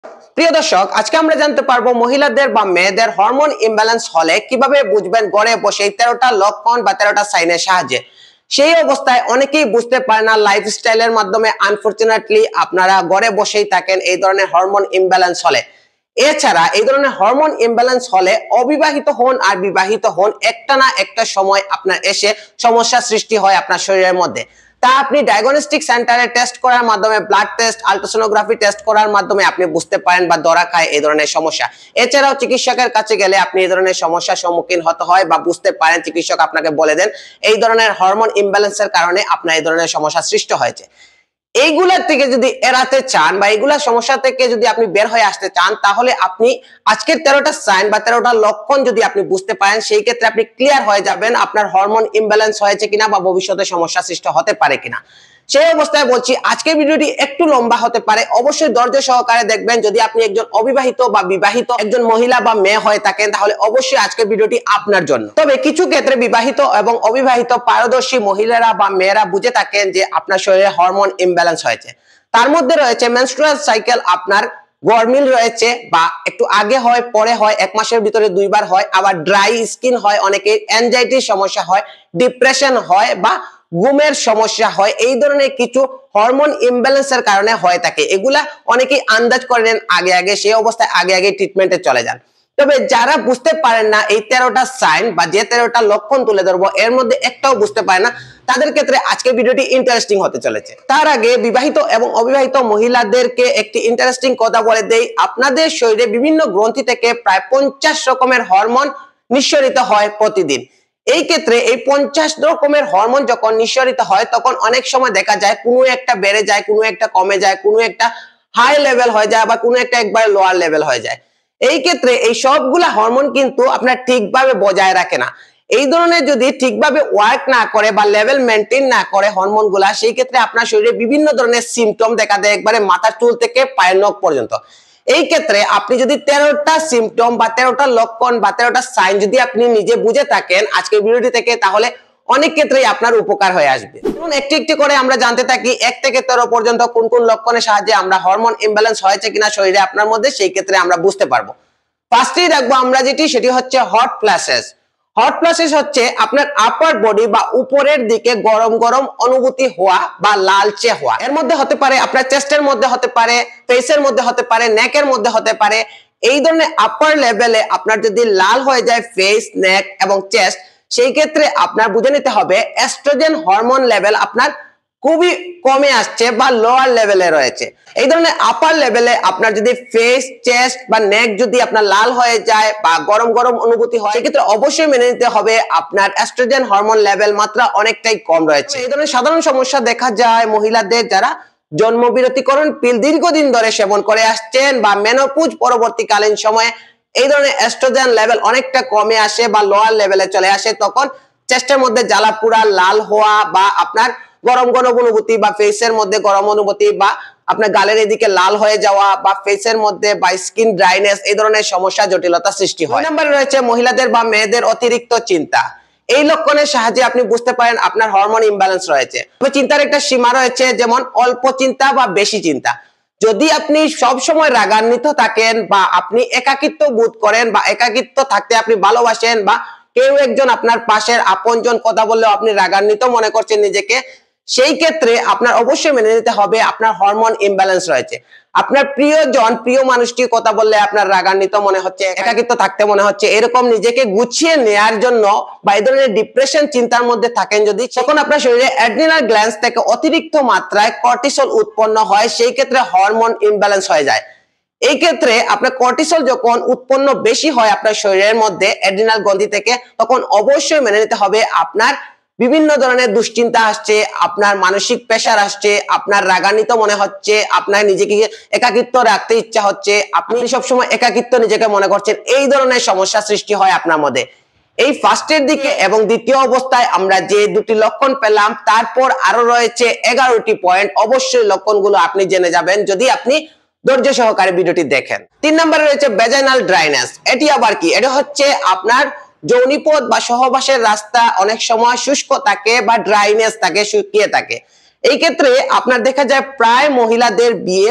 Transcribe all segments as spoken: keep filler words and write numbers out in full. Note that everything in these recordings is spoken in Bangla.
প্রিয় দর্শক, আজকে আমরা জানতে পারবো মহিলাদের বা মেয়েদের হরমোন ইমব্যালেন্স হলে কিভাবে বুঝবেন ঘরে বসে তেরোটা লক্ষণ বা তেরোটা সাইনের সাহায্যে। সেই অবস্থায় অনেকেই বুঝতে পারে না, লাইফস্টাইলের মাধ্যমে আনফরচুনেটলি আপনারা ঘরে বসেই থাকেন এই ধরনের হরমোন ইমব্যালেন্স হলে। এছাড়া এই ধরনের হরমোন ইমব্যালেন্স হলে অবিবাহিত হন আর বিবাহিত হন, একটা না একটা সময় আপনার এসে সমস্যা সৃষ্টি হয় আপনার শরীরের মধ্যে। তা আপনি ডায়াগনস্টিক সেন্টারে টেস্ট করার মাধ্যমে, ব্লাড টেস্ট, আলট্রাসোনোগ্রাফি টেস্ট করার মাধ্যমে আপনি বুঝতে পারেন বা ধরা খায় এই ধরনের সমস্যা। এছাড়াও চিকিৎসকের কাছে গেলে আপনি এই ধরনের সমস্যার সম্মুখীন হতে হয় বা বুঝতে পারেন, চিকিৎসক আপনাকে বলে দেন এই ধরনের হরমোন ইমব্যালেন্সের কারণে আপনার এই ধরনের সমস্যা সৃষ্টি হয়েছে। এইগুলার থেকে যদি এড়াতে চান বা এইগুলার সমস্যা থেকে যদি আপনি বের হয়ে আসতে চান, তাহলে আপনি আজকের তেরোটা সাইন বা তেরোটা লক্ষণ যদি আপনি বুঝতে পারেন, সেই ক্ষেত্রে আপনি ক্লিয়ার হয়ে যাবেন আপনার হরমোন ইমব্যালেন্স হয়েছে কিনা বা ভবিষ্যতে সমস্যা সৃষ্টি হতে পারে কিনা। সেই অবস্থায় বলছি, আজকের ভিডিওটি একটু লম্বা হতে পারে, অবশ্যই ধৈর্য সহকারে দেখবেন। যদি আপনি একজন অবিবাহিত বা বিবাহিত একজন মহিলা বা মেয়ে হয়ে থাকেন, তাহলে অবশ্যই আজকের ভিডিওটি আপনার জন্য। তবে কিছু ক্ষেত্রে বিবাহিত এবং অবিবাহিত পারদর্শী মহিলারা বা মেয়েরা বুঝে থাকেন যে আপনার শরীরে হরমোন ইমব্যালেন্স হয়েছে। তার মধ্যে রয়েছে মেনস্ট্রুয়াল সাইকেল আপনার গরমিল রয়েছে, বা একটু আগে হয় পরে হয়, এক মাসের ভিতরে দুইবার হয়, আবার ড্রাই স্কিন হয়, অনেকে অ্যাংজাইটির সমস্যা হয়, ডিপ্রেশন হয় বা ঘুমের সমস্যা হয়। এই ধরনের কিছু হরমোন ইমব্যালেন্সের কারণে হয়ে থাকে। এগুলা অনেকেই আন্দাজ করেন আগে আগে, সেই অবস্থায় আগে আগে ট্রিটমেন্টে চলে যান। তবে যারা বুঝতে পারেন না এই তেরোটা সাইন বা যে তেরোটা লক্ষণ তুলে ধরবো এর মধ্যে একটাও বুঝতে পারে না, তাদের ক্ষেত্রে আজকের ভিডিওটি ইন্টারেস্টিং হতে চলেছে। তার আগে বিবাহিত এবং অবিবাহিত মহিলাদেরকে একটি ইন্টারেস্টিং কথা বলে দেই। আপনাদের শরীরে বিভিন্ন গ্রন্থি থেকে প্রায় পঞ্চাশ রকমের হরমোন নিঃসরিত হয় প্রতিদিন। এই ক্ষেত্রে এই পঞ্চাশ রকমের হরমোন যখন নিঃসরিত হয়, তখন অনেক সময় দেখা যায় কোনো একটা বেড়ে যায়, কোনো একটা কমে যায়, কোনো একটা হাই লেভেল হয়ে যায়, আবার কোনো একটা একবার লোয়ার লেভেল হয়ে যায়। এই ক্ষেত্রে এই সবগুলা হরমোন কিন্তু আপনার ঠিকভাবে বজায় রাখে না। এই ধরনের যদি ঠিকভাবে ওয়ার্ক না করে বা লেভেল মেনটেন না করে হরমোনগুলা, সেই ক্ষেত্রে আপনার শরীরে বিভিন্ন ধরনের সিমটম দেখা দেয়, একবারে মাথার চুল থেকে পায়ের নখ পর্যন্ত। এই ক্ষেত্রে আপনি যদি তেরোটা সিমটম বা তেরোটা লক্ষণ বা তেরোটা সাইন যদি আপনি নিজে বুঝে থাকেন আজকের ভিডিওটি থেকে, তাহলে অনেক ক্ষেত্রেই আপনার উপকার হয়ে আসবে। যেমন একটি একটি করে আমরা জানতে থাকি এক থেকে তেরো পর্যন্ত কোন কোন লক্ষণের সাহায্যে আমরা হরমোন ইমব্যালেন্স হয়েছে কিনা শরীরে আপনার মধ্যে, সেই ক্ষেত্রে আমরা বুঝতে পারবো। ফার্স্টেই রাখবো আমরা যেটি, সেটি হচ্ছে হট ফ্ল্যাশেস। হট ফ্ল্যাশেস হচ্ছে আপনার আপার বডি বা উপরের দিকে গরম গরম অনুভূতি হওয়া বা লালচে হওয়া। এর মধ্যে হতে পারে আপনার চেস্টের মধ্যে, হতে পারে ফেসের মধ্যে, হতে পারে নেকের মধ্যে, হতে পারে। এই ধরনের আপার লেভেলে আপনার যদি লাল হয়ে যায় ফেস, নেক এবং চেস্ট, সেই ক্ষেত্রে আপনার বুঝে নিতে হবে এস্ট্রোজেন হরমোন লেভেল আপনার খুবই কমে আসছে বা লোয়ার লেভেলে রয়েছে। এই ধরনের আপার লেভেলে আপনার যদি ফেস, চেস্ট বা নেক যদি আপনার লাল হয়ে যায় বা গরম গরম অনুভূতি হয়, সেক্ষেত্রে অবশ্যই মেনে নিতে হবে আপনার এস্ট্রোজেন হরমোন লেভেল মাত্রা অনেকটাই কম রয়েছে। এই ধরনের সাধারণ সমস্যা দেখা যায় মহিলাদের যারা জন্মবিরতিকরণ পিল দীর্ঘদিন ধরে সেবন করে আসছেন বা মেনোপজ পরবর্তীকালীন সময়ে এই ধরনের এস্ট্রোজেন লেভেল অনেকটা কমে আসে বা লোয়ার লেভেলে চলে আসে। তখন চেস্টের মধ্যে জ্বালা পোড়া, লাল হওয়া বা আপনার গরম গরম অনুভূতি বা ফেসের মধ্যে গরম অনুভূতি বা আপনার গালের এদিকে লাল হয়ে যাওয়া বা ফেসের মধ্যে বা স্কিন ড্রাইনেস, এই ধরনের সমস্যা জটিলতা সৃষ্টি হয়। দুই নম্বরে রয়েছে মহিলাদের বা মেয়েদের অতিরিক্ত চিন্তা। এই লক্ষণের সাহায্যে আপনি বুঝতে পারেন আপনার হরমোন ইমব্যালেন্স রয়েছে। তবে চিন্তার একটা সীমা রয়েছে, যেমন অল্প চিন্তা বা বেশি চিন্তা। যদি আপনি সব সময় রাগান্বিত থাকেন বা আপনি একাকিত্ব বোধ করেন বা একাকিত্ব থাকতে আপনি ভালোবাসেন বা কেউ একজন আপনার পাশের আপনজন কথা বললেও আপনি রাগান্বিত মনে করছেন নিজেকে, সেই ক্ষেত্রে আপনার অবশ্যই মেনে নিতে হবে আপনার হরমোন ইমব্যালেন্স রয়েছে। আপনার প্রিয়জন, প্রিয় মানুষটির কথা বললে আপনার রাগান্বিত মনে হচ্ছে, একাকিত্ব থাকতে মনে হচ্ছে, এরকম নিজেকে গুছিয়ে নেয়ার জন্য বা এই ধরনের ডিপ্রেশন চিন্তার মধ্যে থাকেন যদি, তখন আপনার শরীরে অ্যাড্রিনাল গ্ল্যান্ডস থেকে অতিরিক্ত মাত্রায় কর্টিসল উৎপন্ন হয়, সেই ক্ষেত্রে হরমোন ইমব্যালেন্স হয়ে যায়। এই ক্ষেত্রে আপনার কর্টিসল যখন উৎপন্ন বেশি হয় আপনার শরীরের মধ্যে অ্যাড্রিনাল গ্রন্থি থেকে, তখন অবশ্যই মেনে নিতে হবে আপনার বিভিন্ন ধরনের দুশ্চিন্তা আসছে, আপনার মানসিক প্রেসার আসছে, আপনার রাগান্বিত মনে হচ্ছে, আপনার নিজেকে একাকিত্ব রাখতে ইচ্ছা হচ্ছে, আপনি সবসময় একাকিত্ব নিজেকে মনে করছেন, এই ধরনের সমস্যা সৃষ্টি হয় আপনার মধ্যে। এই ফার্স্টের দিকে এবং দ্বিতীয় অবস্থায় আমরা যে দুটি লক্ষণ পেলাম, তারপর আরো রয়েছে এগারোটি পয়েন্ট। অবশ্যই লক্ষণগুলো আপনি জেনে যাবেন যদি আপনি ধৈর্য সহকারে ভিডিওটি দেখেন। তিন নম্বরে রয়েছে ভ্যাজাইনাল ড্রাইনেস। এটি আবার কি? এটা হচ্ছে আপনার যৌনিপথ বা সহবাসের রাস্তা অনেক সময় শুষ্ক থাকে বা ড্রাইনেস থাকে, শুকিয়ে থাকে। এই ক্ষেত্রে আপনার দেখা যায় প্রায় মহিলাদের বিয়ের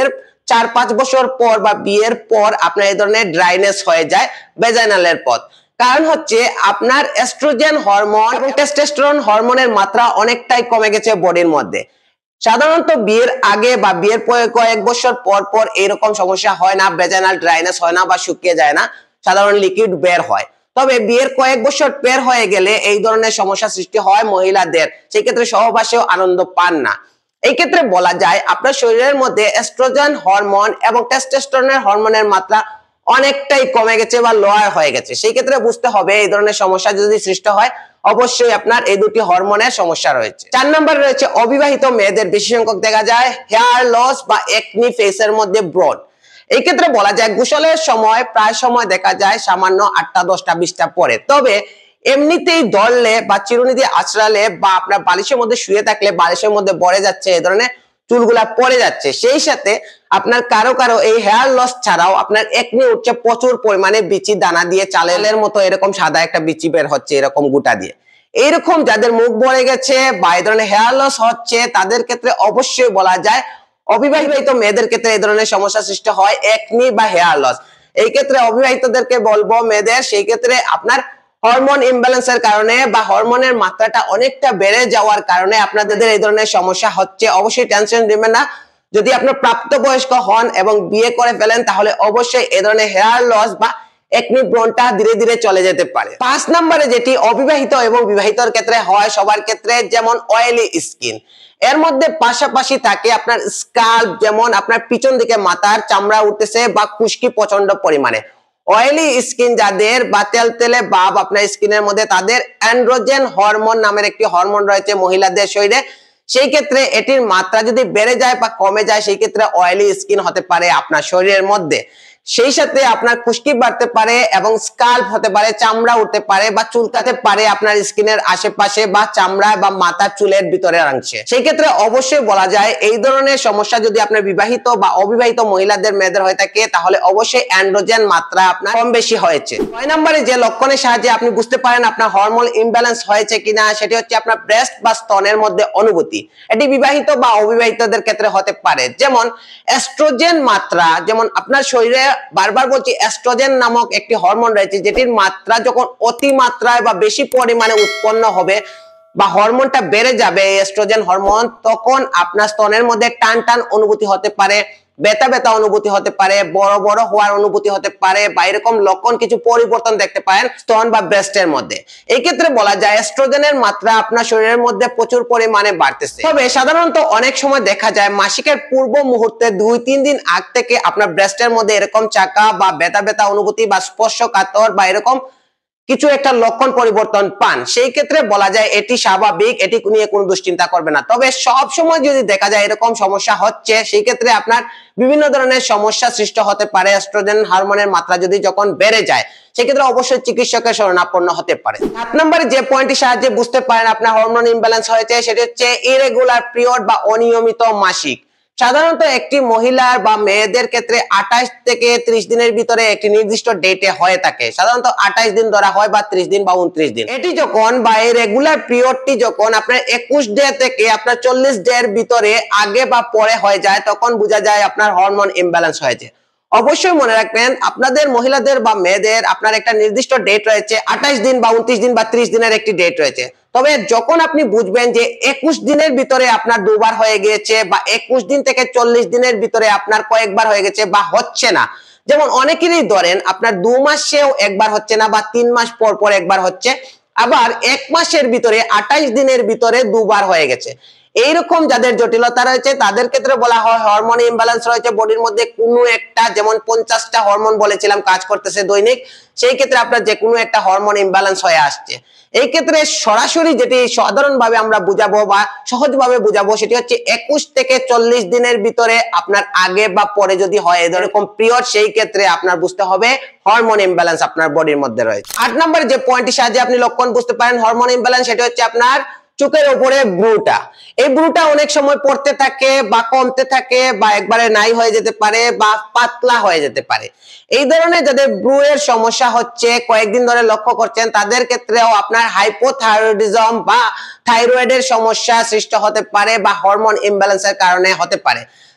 চার পাঁচ বছর পর বা বিয়ের পর আপনার এই ধরনের ড্রাইনেস হয়ে যায় ভেজাইনালের পথ। কারণ হচ্ছে আপনার এস্ট্রোজেন হরমোন এবং টেস্টোস্টেরন হরমোনের মাত্রা অনেকটাই কমে গেছে বডির মধ্যে। সাধারণত বিয়ের আগে বা বিয়ের পরে কয়েক বছর পর পর এরকম সমস্যা হয় না, ভেজাইনাল ড্রাইনেস হয় না বা শুকিয়ে যায় না, সাধারণ লিকুইড বের হয়। তবে বিয়ের কয়েক বছর পের হয়ে গেলে এই ধরনের সমস্যা সৃষ্টি হয় মহিলাদের, সেই ক্ষেত্রে সহবাসেও আনন্দ পান না। এই ক্ষেত্রে বলা যায় আপনার শরীরের মধ্যে এস্ট্রোজেন হরমোন এবং টেস্টোস্টেরনের হরমোনের মাত্রা অনেকটাই কমে গেছে বা লোয়ার হয়ে গেছে। সেই ক্ষেত্রে বুঝতে হবে এই ধরনের সমস্যা যদি সৃষ্টি হয় অবশ্যই আপনার এই দুটি হরমোনের সমস্যা রয়েছে। চার নম্বরে রয়েছে অবিবাহিত মেয়েদের বেশি সংখ্যক দেখা যায় হেয়ার লস বা একনি ফেসের মধ্যে ব্রড। এই ক্ষেত্রে বলা যায় গোসলের সময় প্রায় সময় দেখা যায় সামান্য আটটা দশটা বিশটা পরে, তবে এমনিতেই ধরলে বা চিরুনি দিয়ে আঁচড়ালে বা আপনার বালিশের মধ্যে শুয়ে থাকলে বালিশের মধ্যে ভরে যাচ্ছে এই ধরনের চুলগুলা পড়ে যাচ্ছে। সেই সাথে আপনার কারো কারো এই হেয়ার লস ছাড়াও আপনার একনি উঠছে প্রচুর পরিমাণে বিচি দানা দিয়ে, চালের মতো এরকম সাদা একটা বিচি বের হচ্ছে এরকম গুটা দিয়ে। এইরকম যাদের মুখ ভরে গেছে বা এই ধরনের হেয়ার লস হচ্ছে তাদের ক্ষেত্রে অবশ্যই বলা যায় অবিবাহিত মেয়েদের ক্ষেত্রে এই ধরনের সমস্যা সৃষ্টি হয় একনি বা হেয়ার লস। এই ক্ষেত্রে অবিবাহিতদেরকে বলবো মেয়েদের, সেই ক্ষেত্রে আপনার হরমোন ইমব্যালেন্সের কারণে বা হরমোনের মাত্রাটা অনেকটা বেড়ে যাওয়ার কারণে আপনাদের এই ধরনের সমস্যা হচ্ছে। অবশ্যই টেনশন নেবেন না, যদি আপনার প্রাপ্তবয়স্ক হন এবং বিয়ে করে ফেলেন তাহলে অবশ্যই এই ধরনের হেয়ার লস বা একনি ব্রণটা ধীরে ধীরে চলে যেতে পারে। পাঁচ নম্বরে যেটি অবিবাহিত এবং বিবাহিতর ক্ষেত্রে হয় সবার ক্ষেত্রে, যেমন অয়েলি স্কিন। এর মধ্যে পাশাপাশি থাকে আপনার স্কাল্প, যেমন আপনার পিছন দিকে মাথার চামড়া উঠতেছে বা খুশকি প্রচন্ড পরিমাণে। অয়েলি স্কিন যাদের বা তেল তেলে ভাব আপনার স্কিনের মধ্যে, তাদের অ্যান্ড্রোজেন হরমোন নামের একটি হরমোন রয়েছে মহিলাদের শরীরে। সেই ক্ষেত্রে এটির মাত্রা যদি বেড়ে যায় বা কমে যায় সেই ক্ষেত্রে অয়েলি স্কিন হতে পারে আপনার শরীরের মধ্যে। সেই সাথে আপনার খুশকি বাড়তে পারে এবং স্কাল্প হতে পারে, চামড়া উঠতে পারে বা চুলকাতে পারে আপনার স্কিনের আশেপাশে বা চামড়া বা মাথার চুলের ভিতরের অংশে। সেই ক্ষেত্রে অবশ্যই বলা যায় এই ধরনের সমস্যা যদি আপনার বিবাহিত বা অবিবাহিত মহিলাদের মেয়েদের হয়ে থাকে তাহলে অবশ্যই অ্যান্ড্রোজেন মাত্রা আপনার কম বেশি হয়েছে। ছয় নম্বরে যে লক্ষণের সাহায্যে আপনি বুঝতে পারেন আপনার হরমোন ইমব্যালেন্স হয়েছে কিনা সেটি হচ্ছে আপনার ব্রেস্ট বা স্তনের মধ্যে অনুভূতি। এটি বিবাহিত বা অবিবাহিতদের ক্ষেত্রে হতে পারে। যেমন এস্ট্রোজেন মাত্রা, যেমন আপনার শরীরে বারবার বলছি এস্ট্রোজেন নামক একটি হরমোন রয়েছে যেটির মাত্রা যখন অতিমাত্রায় বা বেশি পরিমাণে উৎপন্ন হবে বা হরমোনটা বেড়ে যাবে এস্ট্রোজেন হরমোন, তখন আপনার স্তনের মধ্যে টান টান অনুভূতি হতে পারে, ব্যথা ব্যথা অনুভূতি হতে পারে, বড় বড় হওয়ার অনুভূতি হতে পারে বা এরকম লক্ষণ কিছু পরিবর্তন দেখতে পারেন স্তন বা ব্রেস্টের মধ্যে। এই ক্ষেত্রে বলা যায় এস্ট্রোজেনের মাত্রা আপনার শরীরের মধ্যে প্রচুর পরিমাণে বাড়তেছে। তবে সাধারণত অনেক সময় দেখা যায় মাসিকের পূর্ব মুহূর্তে দুই তিন দিন আগ থেকে আপনার ব্রেস্টের মধ্যে এরকম চাকা বা ব্যথা ব্যথা অনুভূতি বা স্পর্শকাতর বা এরকম কিছু একটা লক্ষণ পরিবর্তন পান। সেই ক্ষেত্রে বলা যায় এটি স্বাভাবিক, এটি নিয়ে কোনো দুশ্চিন্তা করবে না। তবে সব সময় যদি দেখা যায় এরকম সমস্যা হচ্ছে সেই ক্ষেত্রে আপনার বিভিন্ন ধরনের সমস্যা সৃষ্টি হতে পারে। এস্ট্রোজেন হরমোনের মাত্রা যদি যখন বেড়ে যায় সেক্ষেত্রে অবশ্যই চিকিৎসকের শরণাপন্ন হতে পারে। সাত নম্বরে যে পয়েন্টটির সাহায্যে বুঝতে পারেন আপনার হরমোন ইমব্যালেন্স হয়েছে সেটি হচ্ছে ইরেগুলার পিরিয়ড বা অনিয়মিত মাসিক। সাধারণত একটি মহিলার বা মেয়েদের ক্ষেত্রে আঠাশ থেকে ত্রিশ দিনের ভিতরে একটি নির্দিষ্ট ডেটে হয়ে থাকে। সাধারণত আঠাশ দিন ধরা হয় বা ত্রিশ দিন বা উনত্রিশ দিন। এটি যখন বা এই রেগুলার পিরিয়ডটি যখন আপনার একুশ ডে থেকে আপনার চল্লিশ ডে এর ভিতরে আগে বা পরে হয়ে যায় তখন বোঝা যায় আপনার হরমোন ইমব্যালেন্স হয়েছে। অবশ্যই মনে রাখবেন আপনাদের মহিলাদের বা মেয়েদের আপনার একটা নির্দিষ্ট ডেট রয়েছে, আঠাশ দিন বা উনত্রিশ দিন বা ত্রিশ দিনের একটি ডেট রয়েছে। তবে যখন আপনি বুঝবেন যে একুশ দিনের ভিতরে আপনার দুবার হয়ে গিয়েছে বা একুশ দিন থেকে চল্লিশ দিনের ভিতরে আপনার কয়েকবার হয়ে গেছে বা হচ্ছে না, যেমন অনেকেরই ধরেন আপনার দু মাসেও একবার হচ্ছে না বা তিন মাস পর পর একবার হচ্ছে, আবার এক মাসের ভিতরে আঠাশ দিনের ভিতরে দুবার হয়ে গেছে, এইরকম যাদের জটিলতা রয়েছে তাদের ক্ষেত্রে বলা হয় হরমোন ইমব্যালেন্স রয়েছে বডির মধ্যে কোনো একটা, যেমন পঞ্চাশটা হরমোন বলেছিলাম কাজ করতেছে দৈনিক, সেই ক্ষেত্রে আপনার যে কোনো একটা হরমোন ইমব্যালেন্স হয়ে আসছে। এই ক্ষেত্রে সরাসরি যেটি সাধারণভাবে আমরা বুঝাবো বা সহজভাবে বুঝাবো সেটি হচ্ছে একুশ থেকে চল্লিশ দিনের ভিতরে আপনার আগে বা পরে যদি হয় এরকম পিরিয়ড, সেই ক্ষেত্রে আপনার বুঝতে হবে হরমোন ইমব্যালেন্স আপনার বডির মধ্যে রয়েছে। আট নম্বরে যে পয়েন্টটির সাহায্যে আপনি লক্ষণ বুঝতে পারেন হরমোন ইমব্যালেন্স সেটি হচ্ছে আপনার চোখের উপরে ব্রুটা। এই ব্রুটা অনেক সময় পড়তে থাকে বা কমতে থাকে বা একবারে নাই হয়ে যেতে পারে বা পাতলা হয়ে যেতে পারে। এই ধরনের যাদের ব্রু এর সমস্যা হচ্ছে কয়েকদিন ধরে লক্ষ্য করছেন তাদের ক্ষেত্রেও আপনার হাইপোথাইরয়েডিজম বা থাইরয়েডের সমস্যা সৃষ্টি হতে পারে বা হরমোন ইমব্যালেন্সের কারণে হতে পারে।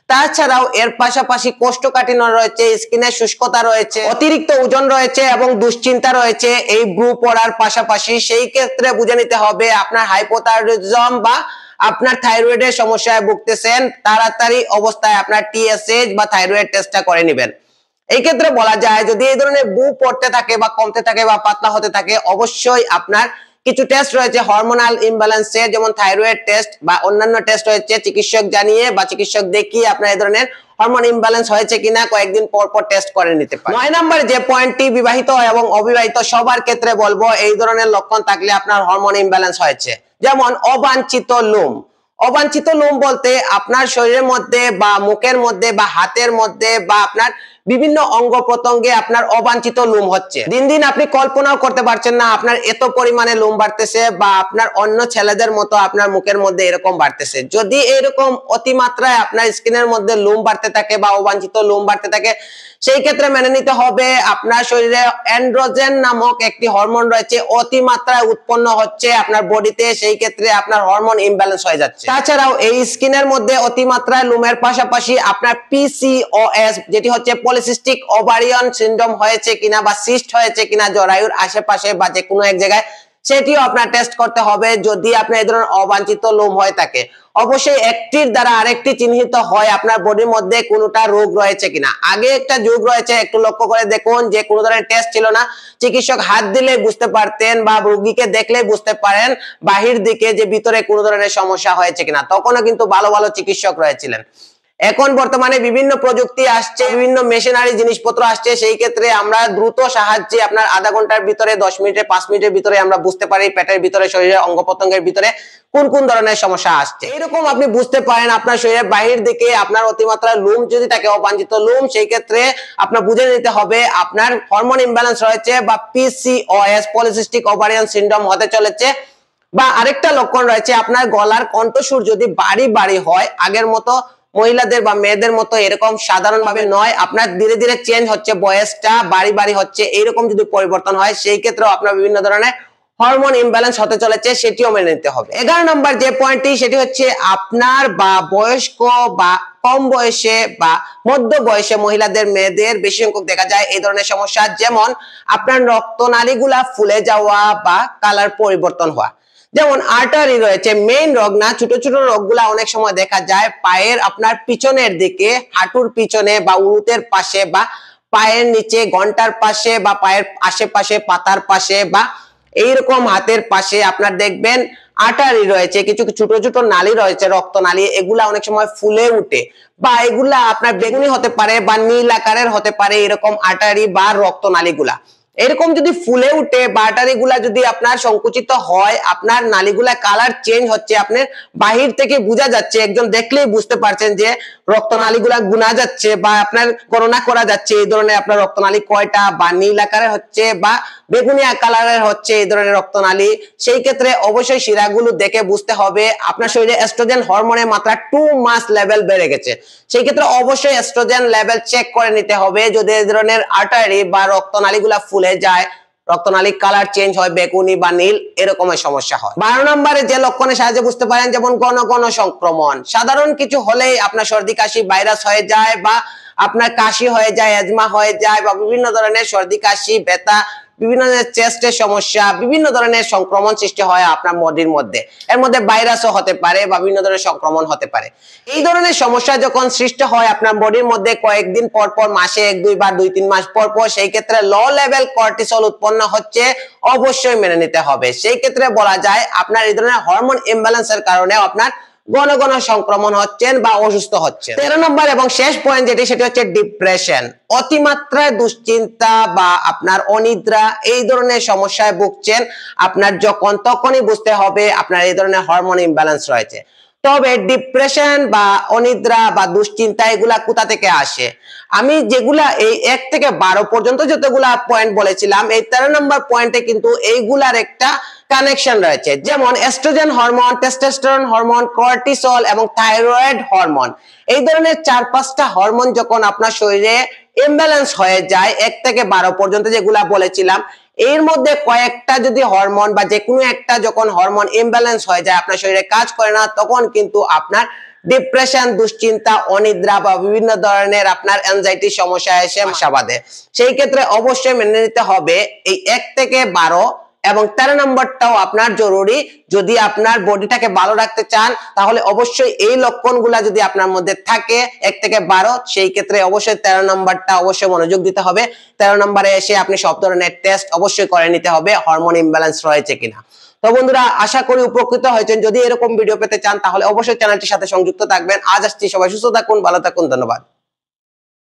তাছাড়াও এর পাশাপাশি কোষ্ঠকাঠিন্য রয়েছে, স্কিনের শুষ্কতা রয়েছে, অতিরিক্ত ওজন রয়েছে এবং দুশ্চিন্তা রয়েছে এই ব্রু পড়ার পাশাপাশি। সেই ক্ষেত্রে বুঝে নিতে হবে আপনার হাইপোথাইরয়েডিজম বা আপনার থাইরয়েডের সমস্যায় ভুগতেছেন। তাড়াতাড়ি অবস্থায় আপনার টিএসএইচ বা থাইরয়েড টেস্টটা করে নেবেন। এই ক্ষেত্রে বলা যায় যদি এই ধরনের ব্রু পড়তে থাকে বা কমতে থাকে বা পাতলা হতে থাকে, অবশ্যই আপনার কিছু টেস্ট রয়েছে হরমোনাল ইমব্যালেন্সের, যেমন থাইরয়েড টেস্ট বা অন্যান্য টেস্ট রয়েছে। চিকিৎসক জানিয়ে বা চিকিৎসক দেখিয়ে আপনার এই ধরনের হরমোন ইমব্যালেন্স হয়েছে কিনা কয়েকদিন পর পর টেস্ট করে নিতে পারেন। নয় নম্বরে যে পয়েন্টটি বিবাহিত এবং অবিবাহিত সবার ক্ষেত্রে বলবো, এই ধরনের লক্ষণ থাকলে আপনার হরমোন ইমব্যালেন্স হয়েছে। যেমন অবাঞ্ছিত লোম। অবাঞ্ছিত লোম বলতে আপনার শরীরের মধ্যে বা মুখের মধ্যে বা হাতের মধ্যে বা আপনার বিভিন্ন অঙ্গ প্রত্যঙ্গে আপনার অবাঞ্ছিত লোম হচ্ছে। দিন দিন আপনি কল্পনাও করতে পারছেন না আপনার এত পরিমাণে লোম বাড়তেছে বা আপনার অন্য ছেলেদের মতো আপনার মুখের মধ্যে এরকম বাড়তেছে। যদি এরকম অতিমাত্রায় আপনার স্কিনের মধ্যে লোম বাড়তে থাকে বা অবাঞ্ছিত লোম বাড়তে থাকে, সেই ক্ষেত্রে মেনে নিতে হবে আপনার শরীরে অ্যান্ড্রোজেন নামক একটি হরমোন রয়েছে, অতিমাত্রায় উৎপন্ন হচ্ছে আপনার বডিতে। সেই ক্ষেত্রে আপনার হরমোন ইমব্যালেন্স হয়ে যাচ্ছে। তাছাড়াও এই স্কিনের মধ্যে অতিমাত্রায় লোমের পাশাপাশি আপনার পিসিওএস, যেটি হচ্ছে পলিসিস্টিক ওভারিয়ান সিনড্রোম হয়েছে কিনা বা সিস্ট হয়েছে কিনা জরায়ুর আশেপাশে বা যে কোনো এক জায়গায়, সেটিও আপনার টেস্ট করতে হবে। যদি আপনার এই ধরনের অবাঞ্ছিত লোম হয়ে থাকে, অবশ্যই একটির দ্বারা আরেকটি চিহ্নিত হয় আপনার বডির মধ্যে কোনোটা রোগ রয়েছে কিনা। আগে একটা রোগ রয়েছে একটু লক্ষ্য করে দেখুন, যে কোনো ধরনের টেস্ট ছিল না, চিকিৎসক হাত দিলে বুঝতে পারতেন বা রোগীকে দেখলে বুঝতে পারেন বাহির দিকে যে ভিতরে কোনো ধরনের সমস্যা হয়েছে কিনা। তখনও কিন্তু ভালো ভালো চিকিৎসক রয়েছিলেন। এখন বর্তমানে বিভিন্ন প্রযুক্তি আসছে, বিভিন্ন মেশিনারি জিনিসপত্র আসছে। সেই ক্ষেত্রে আমরা দ্রুত সাহায্যে আপনার আধা ঘন্টার ভিতরে, দশ মিনিটে, পাঁচ মিনিটের ভিতরে আমরা বুঝতে পারি পেটের ভিতরে, শরীরের অঙ্গ প্রত্যঙ্গের ভিতরে কোন কোন ধরনের সমস্যা আসছে। এরকম আপনি বুঝতে পারেন আপনার শরীরের বাহির দিকে আপনার অতিমাত্রায় লোম যদি থাকে, অবাঞ্ছিত লোম, সেই ক্ষেত্রে আপনার বুঝে নিতে হবে আপনার হরমোন ইমব্যালেন্স রয়েছে বা পিসিওএস পলিসিস্টিক ওভারিয়ান সিনড্রোম হতে চলেছে। বা আরেকটা লক্ষণ রয়েছে আপনার গলার কণ্ঠস্বর যদি বাড়ি বাড়ি হয়, আগের মতো মহিলাদের বা মেয়েদের মতো এরকম সাধারণভাবে নয়, আপনার ধীরে ধীরে চেঞ্জ হচ্ছে, বয়সটা বাড়ি বাড়ি হচ্ছে, এইরকম যদি পরিবর্তন হয়, সেই ক্ষেত্রে আপনার বিভিন্ন ধরনের হরমোন ইমব্যালেন্স হতে চলেছে, সেটিও মেনে নিতে হবে। এগারো নম্বর যে পয়েন্টটি, সেটি হচ্ছে আপনার বা বয়স্ক বা কম বয়সে বা মধ্য বয়সে মহিলাদের, মেয়েদের বেশি সংখ্যক দেখা যায় এই ধরনের সমস্যা। যেমন আপনার রক্তনালীগুলা ফুলে যাওয়া বা কালার পরিবর্তন হওয়া। যেমন আর্টারি রয়েছে, মেইন রোগ না, ছোট ছোট রোগগুলা অনেক সময় দেখা যায় পায়ের আপনার পিছনের দিকে, হাঁটুর পিছনে বা উরুতের পাশে বা পায়ের নিচে, ঘন্টার পাশে বা পায়ের আশেপাশে, পাতার পাশে বা এইরকম হাতের পাশে আপনার দেখবেন আর্টারি রয়েছে, কিছু ছোট ছোট নালী রয়েছে, রক্তনালী, এগুলা অনেক সময় ফুলে উঠে বা এগুলা আপনার বেগুনি হতে পারে বা নীল আকারের হতে পারে, এরকম আর্টারি বা রক্তনালীগুলা এরকম যদি ফুলে উঠে বা আর্টারিগুলা যদি আপনার সংকুচিত হয়, আপনার নালীগুলা কালার চেঞ্জ হচ্ছে, আপনার বাহির থেকে বোঝা যাচ্ছে, একজন দেখলেই বুঝতে পারছেন যে রক্তনালীগুলা গুনা যাচ্ছে বা আপনার গণনা করা যাচ্ছে এই ধরনের আপনার রক্তনালী কয়টা, বা নীল আকারের হচ্ছে বা বেগুনি কালারের হচ্ছে এই ধরনের রক্তনালী। সেই ক্ষেত্রে অবশ্যই শিরাগুলো দেখে বুঝতে হবে আপনার শরীরে এস্ট্রোজেন হরমোনের মাত্রা টু মাস লেভেল বেড়ে গেছে। সেই ক্ষেত্রে অবশ্যই এস্ট্রোজেন লেভেল চেক করে নিতে হবে। যদি এই ধরনের আর্টারি বা রক্তনালীগুলা ফুলে যায়, রক্তনালী কালার চেঞ্জ হয়, বেগুনি বা নীল এরকমের সমস্যা হয়। বারো নম্বরে যে লক্ষণের সাহায্যে বুঝতে পারেন, যেমন ঘন ঘন সংক্রমণ, সাধারণ কিছু হলেই আপনার সর্দি কাশি ভাইরাস হয়ে যায় বা আপনার কাশি হয়ে যায়, অ্যাজমা হয়ে যায় বা বিভিন্ন ধরনের সর্দি কাশি, ব্যথা, বিভিন্ন ধরনের চেস্টের সমস্যা, বিভিন্ন ধরনের সংক্রমণ সৃষ্টি হয় আপনার বডির মধ্যে। এর মধ্যে ভাইরাসও হতে পারে বা বিভিন্ন ধরনের সংক্রমণ হতে পারে। এই ধরনের সমস্যা যখন সৃষ্টি হয় আপনার বডির মধ্যে কয়েকদিন পর পর, মাসে এক দুই বা দুই তিন মাস পর পর, সেই ক্ষেত্রে লো লেভেল কর্টিসল উৎপন্ন হচ্ছে, অবশ্যই মেনে নিতে হবে। সেই ক্ষেত্রে বলা যায় আপনার এই ধরনের হরমোন ইমব্যালেন্সের কারণে আপনার ঘন ঘন সংক্রমণ হচ্ছেন বা অসুস্থ হচ্ছেন। তেরো নম্বর এবং শেষ পয়েন্ট যেটি, সেটি হচ্ছে ডিপ্রেশন। অতিমাত্রায় দুশ্চিন্তা বা আপনার অনিদ্রা, এই ধরনের সমস্যায় ভুগছেন, আপনার যখন তখনই বুঝতে হবে আপনার এই ধরনের হরমোন ইমব্যালেন্স রয়েছে। তবে ডিপ্রেশন বা অনিদ্রা বা দুশ্চিন্তা এগুলা কোথা থেকে আসে? আমি যেগুলা এই এক থেকে বারো পর্যন্ত যতগুলা পয়েন্ট বলেছিলাম, এই তেরো নম্বর পয়েন্টে কিন্তু এইগুলার একটা কানেকশন রয়েছে। যেমন estrogen hormone, testosterone hormone, cortisol এবং থাইরয়েড হরমোন, এই ধরনের চার পাঁচটা হরমোন যখন আপনার শরীরে ইমব্যালেন্স হয়ে যায়, এক থেকে বারো পর্যন্ত যেগুলা বলেছিলাম, এর মধ্যে কয়েকটা যদি হরমোন বা যে কোনো একটা যখন হরমোন ইমব্যালেন্স হয়ে যায়, আপনার শরীরে কাজ করে না, তখন কিন্তু আপনার ডিপ্রেশন, দুশ্চিন্তা, অনিদ্রা বা বিভিন্ন ধরনের আপনার অ্যাংজাইটি সমস্যা এসে বাসা বাঁধে। সেই ক্ষেত্রে অবশ্যই মেনে নিতে হবে এই এক থেকে বারো এবং তেরো নম্বরটাও আপনার জরুরি। যদি আপনার বডিটাকে ভালো রাখতে চান তাহলে অবশ্যই এই লক্ষণগুলা যদি আপনার মধ্যে থাকে এক থেকে বারো, সেই ক্ষেত্রে অবশ্যই তেরো নম্বরটা অবশ্যই মনোযোগ দিতে হবে। তেরো নম্বরে এসে আপনি সব ধরনের টেস্ট অবশ্যই করে নিতে হবে হরমোন ইমব্যালেন্স রয়েছে কিনা। তো বন্ধুরা, আশা করি উপকৃত হয়েছেন। যদি এরকম ভিডিও পেতে চান তাহলে অবশ্যই চ্যানেলটির সাথে সংযুক্ত থাকবেন। আজ আসছি, সবাই সুস্থ থাকুন, ভালো থাকুন, ধন্যবাদ।